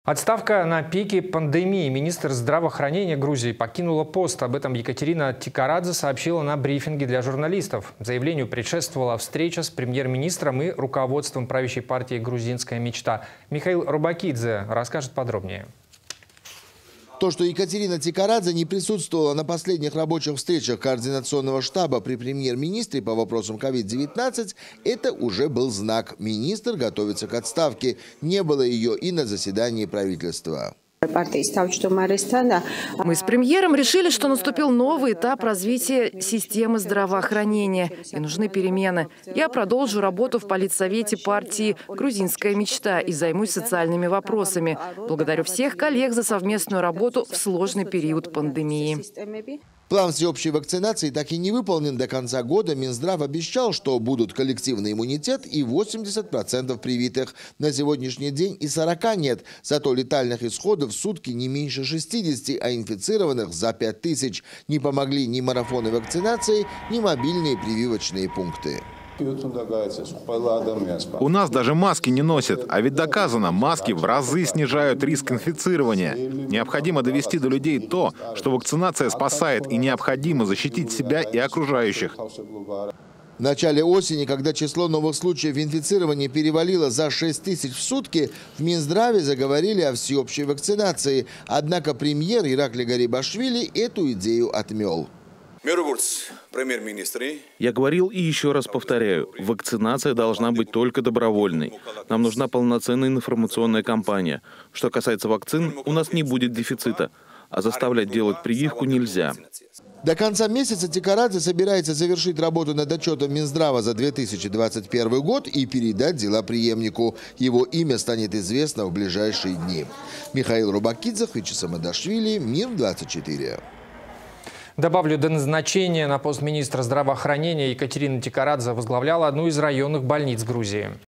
Отставка на пике пандемии. Министр здравоохранения Грузии покинула пост. Об этом Екатерина Тикарадзе сообщила на брифинге для журналистов. Заявлению предшествовала встреча с премьер-министром и руководством правящей партии «Грузинская мечта». Михаил Рубакидзе расскажет подробнее. То, что Екатерина Тикарадзе не присутствовала на последних рабочих встречах координационного штаба при премьер-министре по вопросам COVID-19, это уже был знак. Министр готовится к отставке. Не было ее и на заседании правительства. Мы с премьером решили, что наступил новый этап развития системы здравоохранения и нужны перемены. Я продолжу работу в политсовете партии «Грузинская мечта» и займусь социальными вопросами. Благодарю всех коллег за совместную работу в сложный период пандемии. План всеобщей вакцинации так и не выполнен до конца года. Минздрав обещал, что будут коллективный иммунитет и 80% привитых. На сегодняшний день и 40 нет. Зато летальных исходов в сутки не меньше 60, а инфицированных за 5000. Не помогли ни марафоны вакцинации, ни мобильные прививочные пункты. У нас даже маски не носят, а ведь доказано, маски в разы снижают риск инфицирования. Необходимо довести до людей то, что вакцинация спасает, и необходимо защитить себя и окружающих. В начале осени, когда число новых случаев инфицирования перевалило за 6000 в сутки, в Минздраве заговорили о всеобщей вакцинации. Однако премьер Ираклий Гарибашвили эту идею отмел. Я говорил и еще раз повторяю, вакцинация должна быть только добровольной. Нам нужна полноценная информационная кампания. Что касается вакцин, у нас не будет дефицита, а заставлять делать прививку нельзя. До конца месяца Тикарадзе собирается завершить работу над отчетом Минздрава за 2021 год и передать дела преемнику. Его имя станет известно в ближайшие дни. Михаил Рубакидзе, Вячеслав Мадашвили, Мир-24. Добавлю, до назначения на пост министра здравоохранения Екатерина Тикарадзе возглавляла одну из районных больниц Грузии.